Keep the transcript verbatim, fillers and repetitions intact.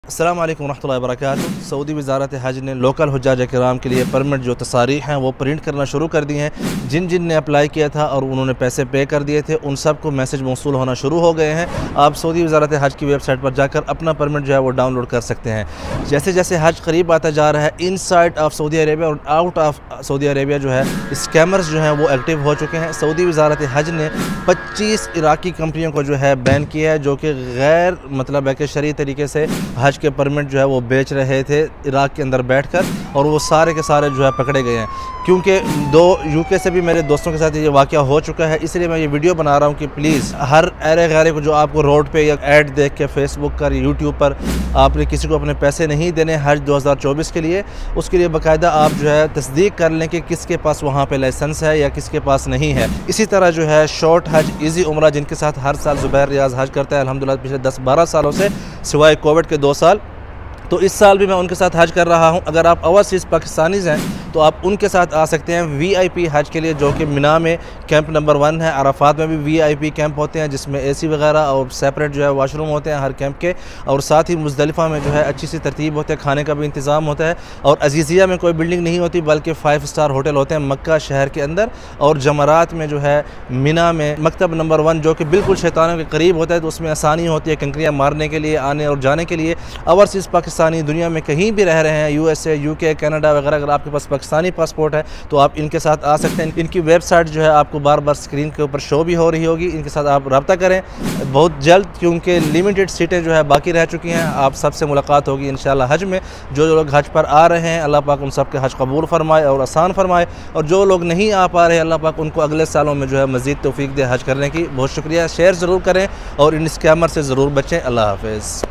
अस्सलाम वालेकुम रहमतुल्लाहि व बरकातुहू। सऊदी वज़ारत हज ने लोकल हुज्जाज किराम के लिए परमिट जो तसारीह हैं वो प्रिंट करना शुरू कर दी हैं। जिन जिन ने अप्लाई किया था और उन्होंने पैसे पे कर दिए थे उन सब को मैसेज मौसूल होना शुरू हो गए हैं। आप सऊदी वज़ारत हज की वेबसाइट पर जाकर अपना परमिट जो है वो डाउनलोड कर सकते हैं। जैसे जैसे हज करीब आता जा रहा है, inside of Saudi Arabia और आउट ऑफ सऊदी अरेबिया जो है स्कैमर्स जो हैं वो एक्टिव हो चुके हैं। सऊदी वज़ारत हज ने पच्चीस इराकी कंपनियों को जो है बैन किया है, जो कि गैर मतलब है कि शरई तरीके से हज के परमिट जो है वो बेच रहे थे इराक के अंदर बैठकर, और वो सारे के सारे जो है पकड़े गए हैं। क्योंकि दो यूके से भी मेरे दोस्तों के साथ ये वाक़या हो चुका है, इसलिए मैं ये वीडियो बना रहा हूँ कि प्लीज़ हर अरे गैरे को जो आपको रोड पे या ऐड देख के फेसबुक पर यूट्यूब पर आपने किसी को अपने पैसे नहीं देने हज दो हज़ार चौबीस के लिए, उसके लिए बाकायदा आप जो है तस्दीक कर लें कि किसके पास वहाँ पे लाइसेंस है या किसके पास नहीं है। इसी तरह जो है शॉर्ट हज, ईजी उम्रा, जिनके साथ हर साल ज़ुबैर रियाज हज करता है अल्हम्दुलिल्लाह पिछले दस बारह सालों से, सिवाय कोविड के दो साल, तो इस साल भी मैं उनके साथ हज कर रहा हूं। अगर आप ओवरसीज़ पाकिस्तानीज़ हैं तो आप उनके साथ आ सकते हैं वीआईपी हज के लिए, जो कि मिना में कैंप नंबर वन है। अराफात में भी वीआईपी कैंप होते हैं जिसमें एसी वगैरह और सेपरेट जो है वाशरूम होते हैं हर कैंप के, और साथ ही मुज़दलिफ़ा में जो है अच्छी सी तरतीब होती है, खाने का भी इंतज़ाम होता है। और अज़ीज़िया में कोई बिल्डिंग नहीं होती बल्कि फ़ाइव स्टार होटल होते हैं मक्का शहर के अंदर। और जमरात में जो है मिना में मकतब नंबर वन जो कि बिल्कुल शैतानों के करीब होता है, तो उसमें आसानी होती है कंकरियाँ मारने के लिए, आने और जाने के लिए। ओवरसीज़ पाकिस्तानी दुनिया में कहीं भी रह रहे हैं, यूएसए, यूके, कनाडा वगैरह, अगर आपके पास पाकिस्तानी पासपोर्ट है तो आप इनके साथ आ सकते हैं। इनकी वेबसाइट जो है आपको बार बार स्क्रीन के ऊपर शो भी हो रही होगी। इनके साथ आप रब्ता करें बहुत जल्द, क्योंकि लिमिटेड सीटें जो है बाकी रह चुकी हैं। आप सबसे मुलाकात होगी इंशाल्लाह हज में। जो जो लोग हज पर आ रहे हैं अल्लाह पाक उन सब के हज कबूल फरमाए और आसान फरमाए, और जो लोग नहीं आ पा रहे अल्लाह पाक उनको अगले सालों में जो है मज़ीद तौफीक दे हज करने की। बहुत शुक्रिया। शेयर ज़रूर करें और इन स्कैमर से ज़रूर बचें। अल्लाह हाफ़िज़।